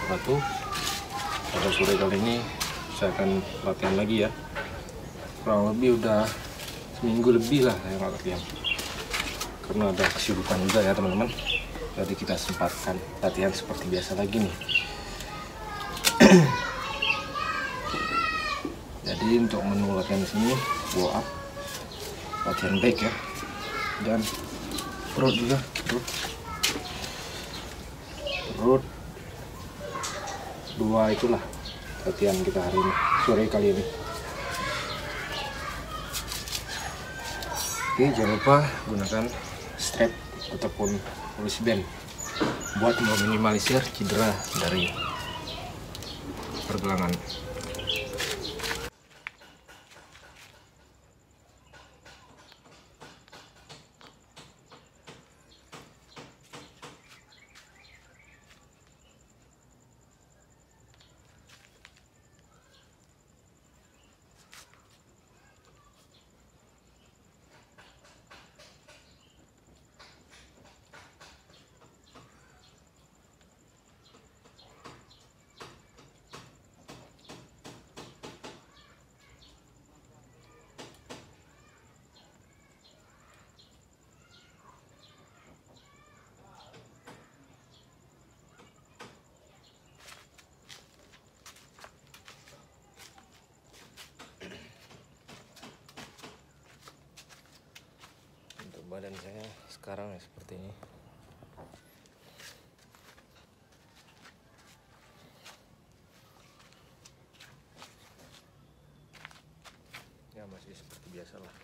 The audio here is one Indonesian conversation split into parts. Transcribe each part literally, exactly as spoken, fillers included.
wabarakatuh. Pada sore kali ini saya akan latihan lagi ya. Kurang lebih udah seminggu lebih lah saya nggak latihan. Karena ada kesibukan juga ya teman-teman. Jadi kita sempatkan latihan seperti biasa lagi nih. Jadi untuk menu latihan di sini pull up, latihan back ya, dan perut juga, perut, perut dua itulah latihan kita hari ini, sore kali ini. Oke, jangan lupa gunakan strap ataupun wristband buat meminimalisir cedera dari pergelangan. Badan saya sekarang ya seperti ini. Ya masih seperti biasa lah.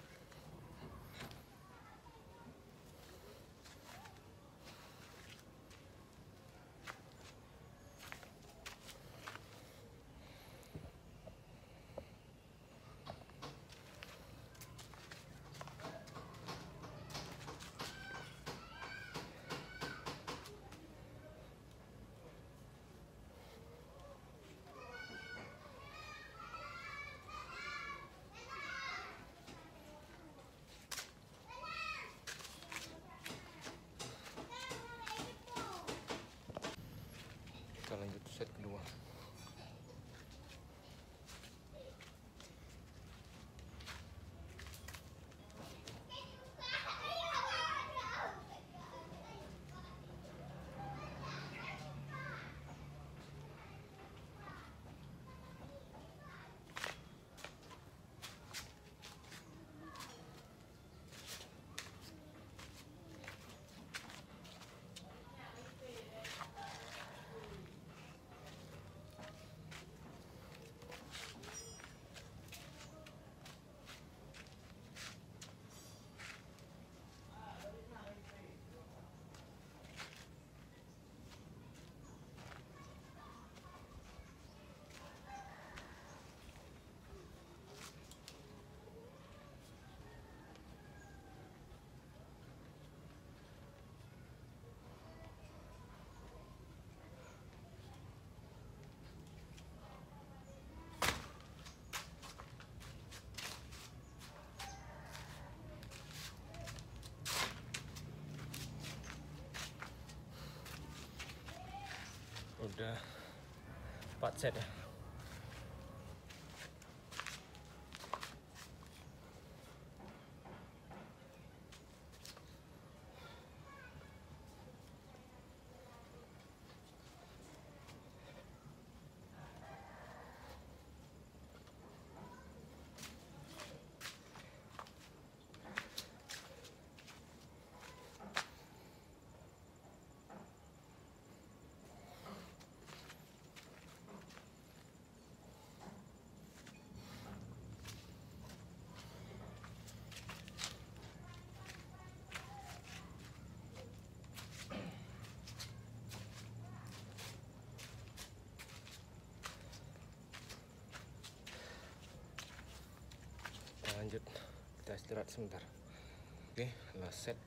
Kita lanjut set kedua. Udah empat set ya. Lanjut, kita istirahat sebentar. Oke, last set.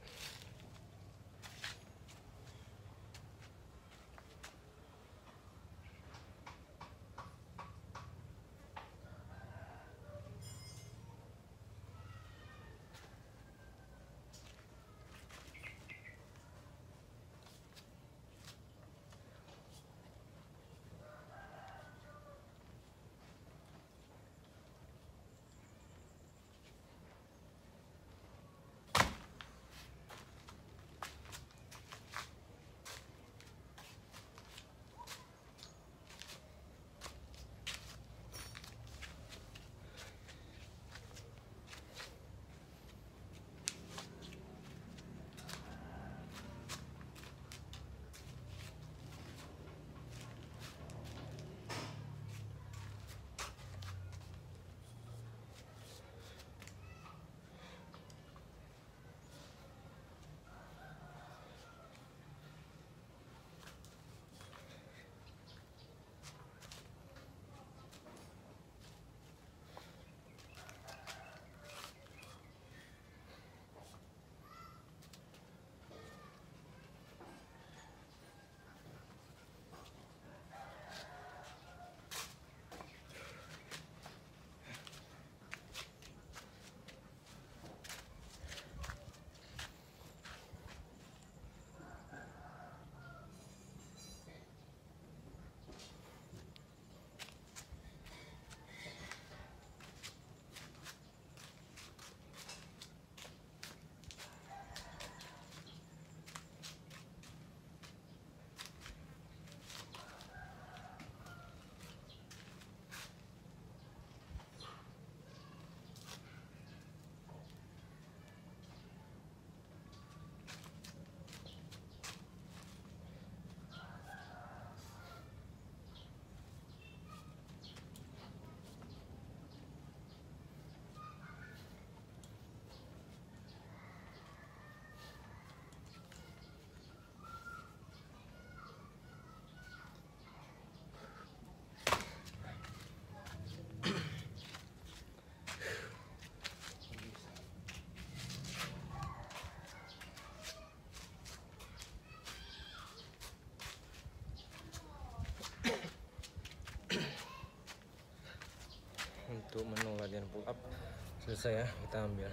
pull up selesai ya. Kita ambil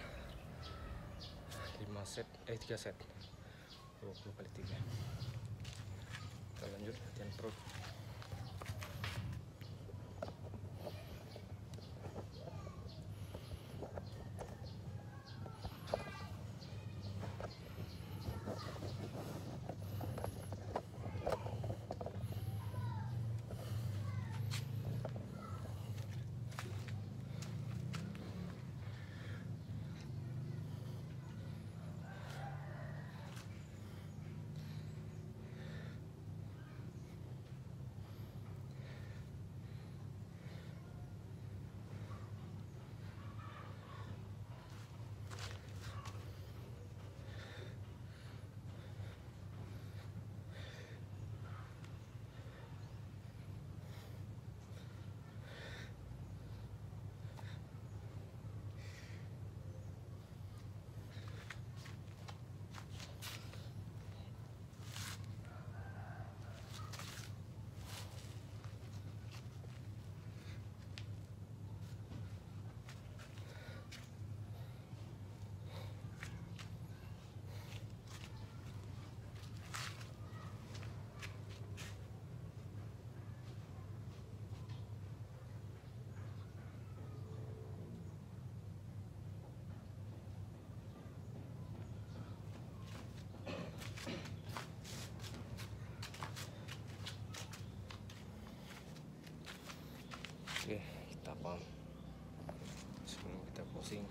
lima set eh tiga set dua puluh kali tiga. Kita lanjut latihan perut. Oke, kita pump sebelum kita pusing.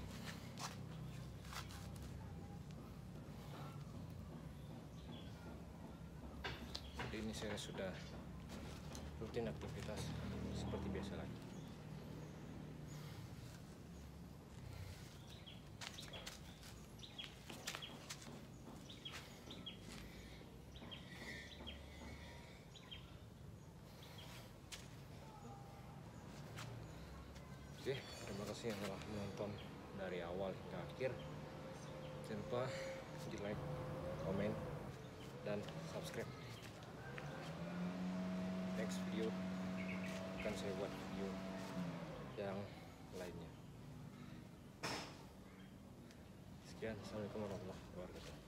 Jadi ini saya sudah rutin aktivitas seperti biasa lagi. Oke, terima kasih yang telah menonton dari awal hingga akhir. Jangan lupa di like, komen, dan subscribe. Next video akan saya buat video yang lainnya. Sekian, assalamualaikum warahmatullahi wabarakatuh.